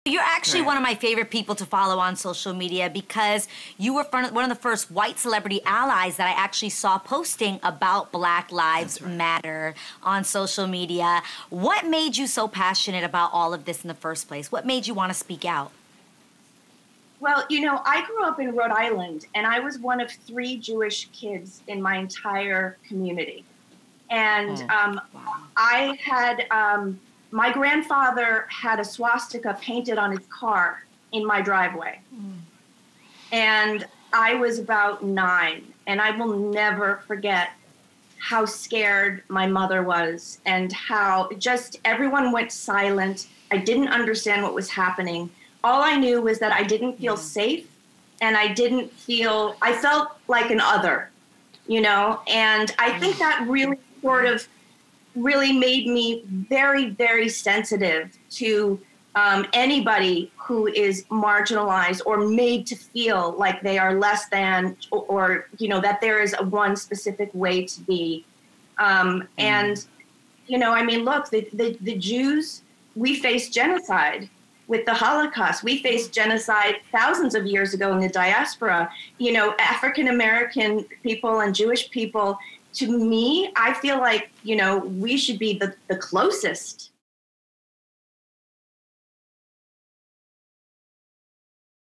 You're actually Right. one of my favorite people to follow on social media because you were one of the first white celebrity allies that I actually saw posting about Black Lives Matter on social media. What made you so passionate about all of this in the first place? What made you want to speak out? Well, you know, I grew up in Rhode Island, and I was one of 3 Jewish kids in my entire community. And I had, my grandfather had a swastika painted on his car in my driveway. And I was about 9, and I will never forget how scared my mother was and how just everyone went silent. I didn't understand what was happening. All I knew was that I didn't feel safe, and I felt like an other, you know? And I think that really really made me very, very sensitive to anybody who is marginalized or made to feel like they are less than, or you know, that there is one specific way to be. And, you know, I mean, look, the Jews, we faced genocide with the Holocaust. We faced genocide thousands of years ago in the diaspora. You know, African-American people and Jewish people, to me, I feel like, you know, we should be the closest